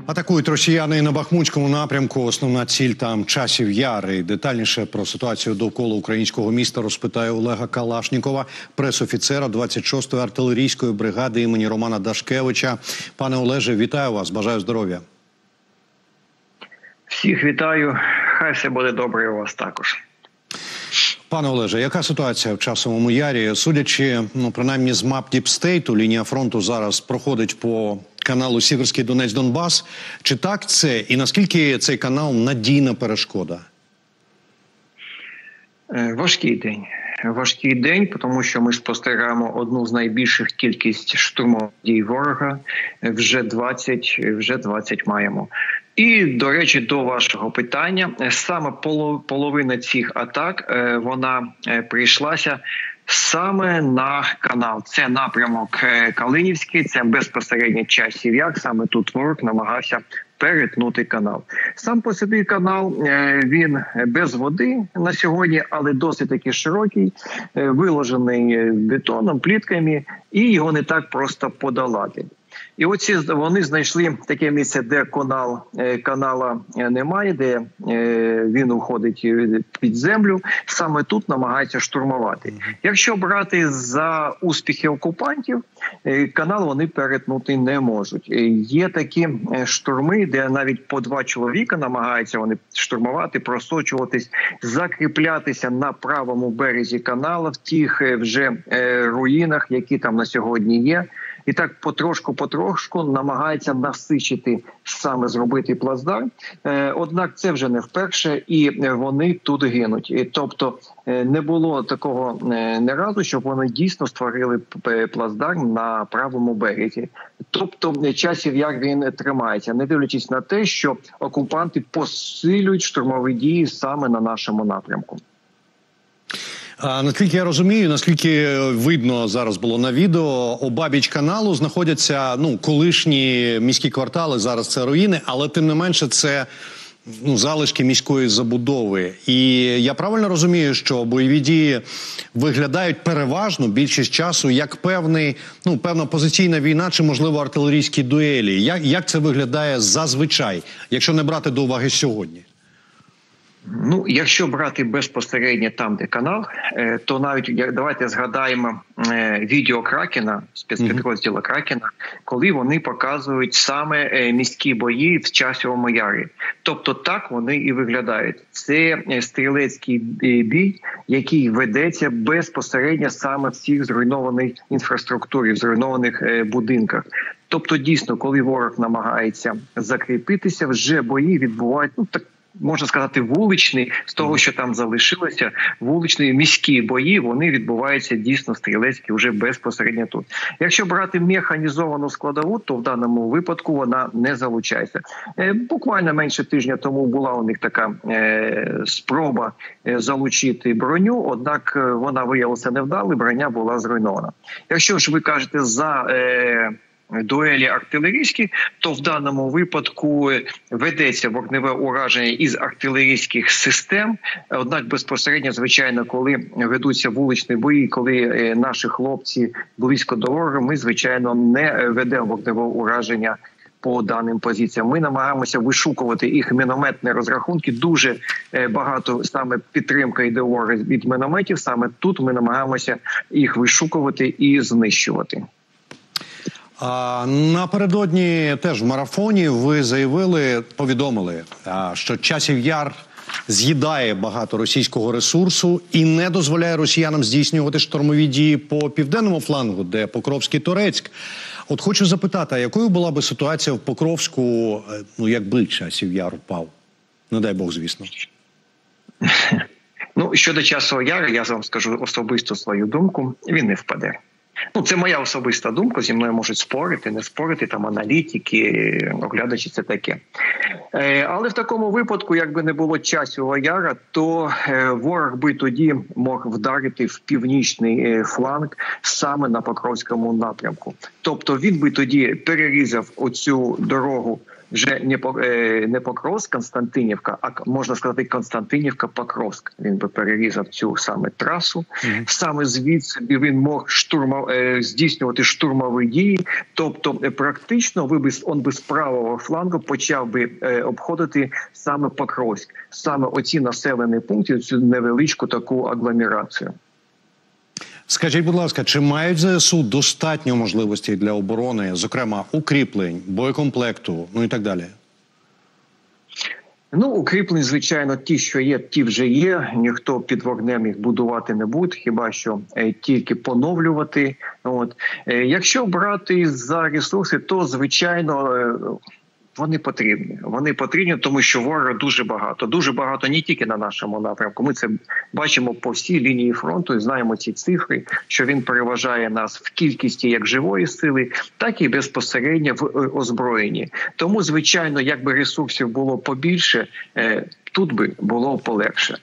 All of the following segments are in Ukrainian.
Атакують росіяни і на Бахмутському напрямку. Основна ціль там Часів Яр. І детальніше про ситуацію довкола українського міста розпитає Олега Калашнікова, пресофіцера 26-ї артилерійської бригади імені Романа Дашкевича. Пане Олеже, вітаю вас, бажаю здоров'я. Всіх вітаю, хай все буде добре у вас також. Пане Олеже, яка ситуація в Часовому Ярі? Судячи, принаймні з мап Діпстейту, лінія фронту зараз проходить по каналу Сіверський Донець-Донбас. Чи так це? І наскільки цей канал надійна перешкода? Важкий день. Важкий день, тому що ми спостерігаємо одну з найбільших кількість штурмових дій ворога. Вже 20 маємо. І, до речі, до вашого питання, саме половина цих атак, вона прийшлася саме на канал. Це напрямок Калинівський, це безпосередньо Часів Яр, саме тут ворог намагався перетнути канал. Сам по собі канал, він без води на сьогодні, але досить таки широкий, виложений бетоном, плітками, і його не так просто подолати. І оці вони знайшли таке місце, де канала немає, де він уходить під землю. Саме тут намагаються штурмувати. Якщо брати за успіхи окупантів, канал вони перетнути не можуть. Є такі штурми, де навіть по 2 чоловіка намагаються вони штурмувати, просочуватись, закріплятися на правому березі каналу в тих вже руїнах, які там на сьогодні є. І так потрошку намагається насичити, саме зробити плацдарм. Однак це вже не вперше, і вони тут гинуть. Тобто не було такого не разу, щоб вони дійсно створили плацдарм на правому березі. Тобто Часів Яр він тримається, не дивлячись на те, що окупанти посилюють штурмові дії саме на нашому напрямку. Наскільки я розумію, наскільки видно зараз було на відео, обабіч каналу знаходяться колишні міські квартали, зараз це руїни, але тим не менше це залишки міської забудови. І я правильно розумію, що бойові дії виглядають переважно більшість часу як певна позиційна війна чи, можливо, артилерійські дуелі. Як це виглядає зазвичай, якщо не брати до уваги сьогодні? Якщо брати безпосередньо там, де канал, то навіть давайте згадаємо відео Кракена, спецпідрозділу Кракена, коли вони показують саме міські бої в Часовому Ярі. Тобто так вони і виглядають. Це стрілецький бій, який ведеться безпосередньо саме в цих зруйнованій інфраструктурі, в зруйнованих будинках. Тобто дійсно, коли ворог намагається закріпитися, вже бої відбувають, можна сказати, вуличні, з того, що там залишилося, вуличні міські бої, вони відбуваються дійсно стрілецькі вже безпосередньо тут. Якщо брати механізовану складову, то в даному випадку вона не залучається. Буквально менше тижня тому була у них така спроба залучити броню, однак вона виявилася невдалою, броня була зруйнована. Якщо ж ви кажете за дуелі артилерійські, то в даному випадку ведеться вогневе ураження із артилерійських систем. Однак безпосередньо, звичайно, коли ведуться вуличні бої, коли наші хлопці близько до ворога, ми, звичайно, не ведемо вогневе ураження по даним позиціям. Ми намагаємося вишукувати їх мінометні розрахунки. Дуже багато саме підтримка йде ворога від мінометів. Саме тут ми намагаємося їх вишукувати і знищувати. Напередодні теж в марафоні ви повідомили, що Часів Яр з'їдає багато російського ресурсу і не дозволяє росіянам здійснювати штурмові дії по південному флангу, де Покровський Торецьк. От хочу запитати, а якою була би ситуація в Покровську, якби Часів Яр впав? Не дай Бог, звісно. Щодо Часового Яру, я вам скажу особисто свою думку, він не впаде. Це моя особиста думка, зі мною можуть спорити, не спорити, там аналітики, оглядачі, це таке. Але в такому випадку, якби не було Часового Яра, то ворог би тоді мог вдарити в північний фланг саме на Покровському напрямку. Тобто він би тоді перерізав оцю дорогу вже не Покровськ, Константинівка, а можна сказати Константинівка-Покровськ. Він би перерізав цю саме трасу. Саме звідси він мог здійснювати штурмові дії. Тобто практично він би з правого флангу почав би обходити саме Покровськ. Саме оці населені пункти, цю невеличку таку агломерацію. Скажіть, будь ласка, чи мають ЗСУ достатньо можливостей для оборони, зокрема укріплень, боєкомплекту, ну і так далі? Ну, укріплень, звичайно, ті, що є, ті вже є. Ніхто під вогнем їх будувати не буде, хіба що тільки поновлювати. От. Якщо брати за ресурси, то, звичайно, вони потрібні. Вони потрібні, тому що ворога дуже багато. Дуже багато не тільки на нашому напрямку. Ми це бачимо по всій лінії фронту і знаємо ці цифри, що він переважає нас в кількості як живої сили, так і безпосередньо в озброєнні. Тому, звичайно, якби ресурсів було побільше, тут би було полегше.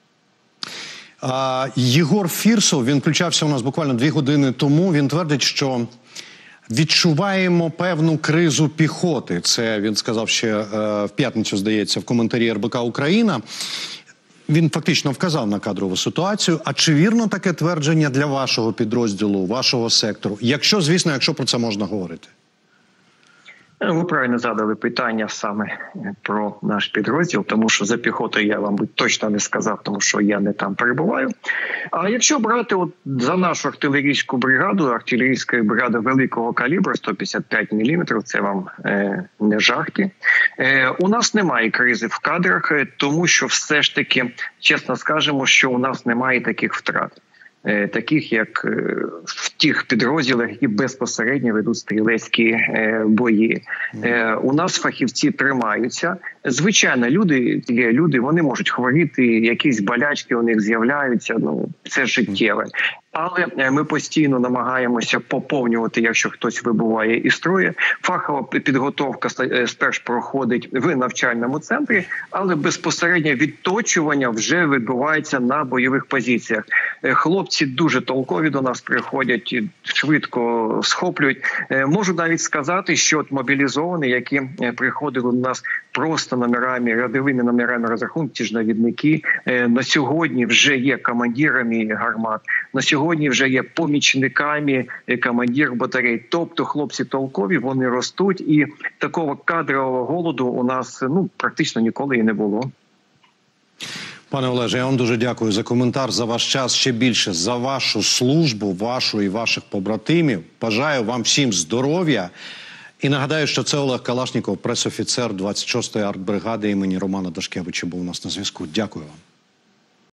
Єгор Фірсов, він включався у нас буквально 2 години тому, він твердить, що відчуваємо певну кризу піхоти. Це він сказав ще в п'ятницю, здається, в коментарі РБК «Україна». Він фактично вказав на кадрову ситуацію. А чи вірно таке твердження для вашого підрозділу, вашого сектору? Якщо про це можна говорити. Ви правильно задали питання саме про наш підрозділ, тому що за піхотою я вам точно не сказав, тому що я не там перебуваю. А якщо брати за нашу артилерійську бригаду, артилерійська бригада великого калібру, 155 мм, це вам не жарти, у нас немає кризи в кадрах, тому що все ж таки, чесно скажемо, що у нас немає таких втрат. Таких, як в тих підрозділах, які безпосередньо ведуть стрілецькі бої. У нас фахівці тримаються. Звичайно, люди, вони можуть хворіти, якісь болячки у них з'являються, це життєве. Але ми постійно намагаємося поповнювати, якщо хтось вибуває із строю. Фахова підготовка спершу проходить в навчальному центрі, але безпосереднє відточування вже відбувається на бойових позиціях. Хлопці дуже толкові до нас приходять, швидко схоплюють. Можу навіть сказати, що мобілізовані, які приходили до нас просто рядовими номерами розрахунку, ті ж навідники, на сьогодні вже є командирами гармат, на сьогодні вже є помічниками командирів батарей. Тобто хлопці толкові, вони ростуть, і такого кадрового голоду у нас практично ніколи і не було. Пане Олеже, я вам дуже дякую за коментар, за ваш час, ще більше за вашу службу, вашу і ваших побратимів. Бажаю вам всім здоров'я. І нагадаю, що це Олег Калашніков, пресофіцер 26-ї артбригади імені Романа Дашкевича, був у нас на зв'язку. Дякую вам.